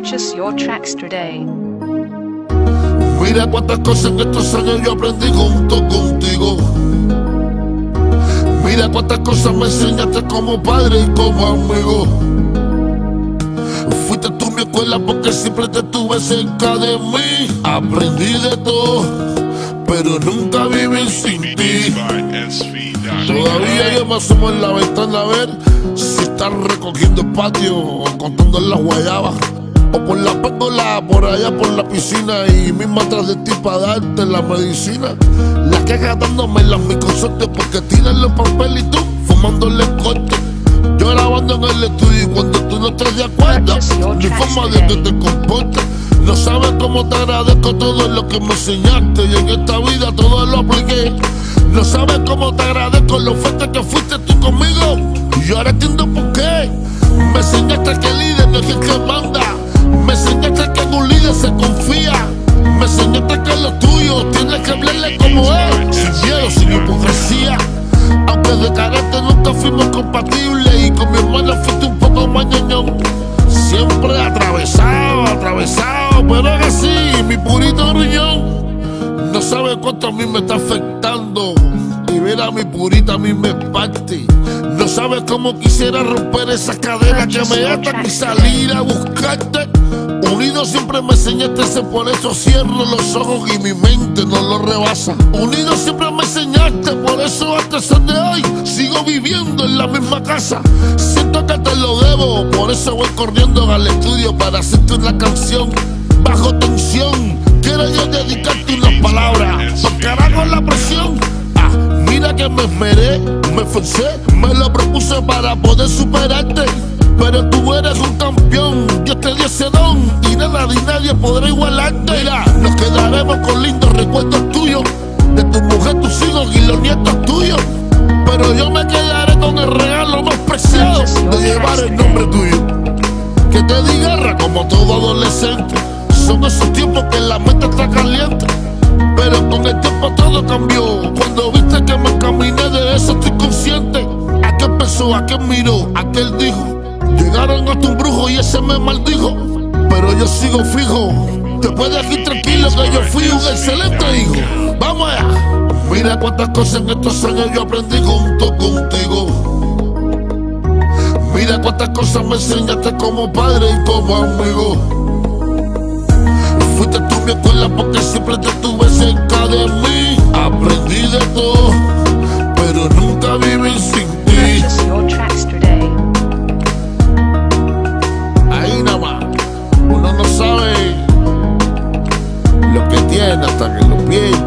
Purchase your tracks today. Mira cuántas cosas en estos años yo aprendí junto contigo. Mira cuántas cosas me enseñaste como padre y como amigo. Fuiste tú mi escuela porque siempre te tuve cerca de mí. Aprendí de todo, pero nunca viví sin ti. Todavía yo me asomo en la ventana a ver si estás recogiendo el patio o contando en las guayabas, o por la péndola, por allá por la piscina, y misma atrás de ti para darte la medicina. Las quejas dándome las microsortes porque tiran los papeles y tú fumándole corte. Yo grabando en el estudio y cuando tú no estás de acuerdo, ni forma de que te comportes. No sabes cómo te agradezco todo lo que me enseñaste, y en esta vida todo lo apliqué. No sabes cómo te agradezco lo fuerte que fuiste tú conmigo, y yo ahora entiendo por qué. Me enseñaste que el líder no es el que manda. Me enseñaste que en un líder se confía. Me enseñaste que lo tuyo tienes que hablarle como es, sin miedo, sin hipocresía. Aunque de carácter nunca fuimos compatibles, y con mi hermano fuiste un poco más ñoñón. Siempre atravesado, pero es así, mi purito riñón. No sabes cuánto a mí me está afectando, y ver a mi purita a mí me parte. No sabes cómo quisiera romper esa cadena que me ata y salir a buscarte. Unido siempre me enseñaste, por eso cierro los ojos y mi mente no lo rebasa. Unido siempre me enseñaste, por eso hasta el sol de hoy sigo viviendo en la misma casa. Siento que te lo debo, por eso voy corriendo al estudio para hacerte una canción. Bajo tensión, quiero yo dedicarte unas palabras, porque carajo la presión. Mira que me esmeré, me esforcé, me lo propuse para poder superarte. Pero tú eres un campeón, yo te di ese don, y nada ni nadie podrá igualarte. Mira, nos quedaremos con lindos recuerdos tuyos, de tu mujer, tus hijos y los nietos tuyos. Pero yo me quedaré con el regalo más preciado de llevar el nombre tuyo. Que te di guerra como todo adolescente. Son esos tiempos que la mente está caliente, pero con el tiempo todo cambió. Cuando viste que me encaminé de eso estoy consciente. Aquel pensó, aquel miró, aquel dijo. Llegaron hasta un brujo y ese me maldijo, pero yo sigo fijo. Te puedes ir tranquilo que yo fui un excelente hijo. Vamos allá. Mira cuántas cosas en estos años yo aprendí junto contigo. Mira cuántas cosas me enseñaste como padre y como amigo. Fuiste tú mi escuela porque siempre te tuve cerca de mí. Aprendí de todo, pero nunca viví sin ti. Purchase your tracks today. Ahí nada más, uno no sabe lo que tiene hasta que lo pierde.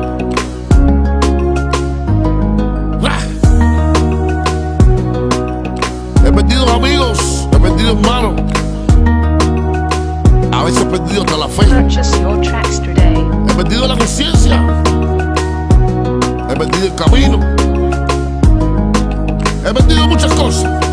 He perdido amigos, he perdido hermanos, a veces he perdido hasta la fe. Purchase your tracks today. He perdido la conciencia, he perdido el camino, he perdido muchas cosas.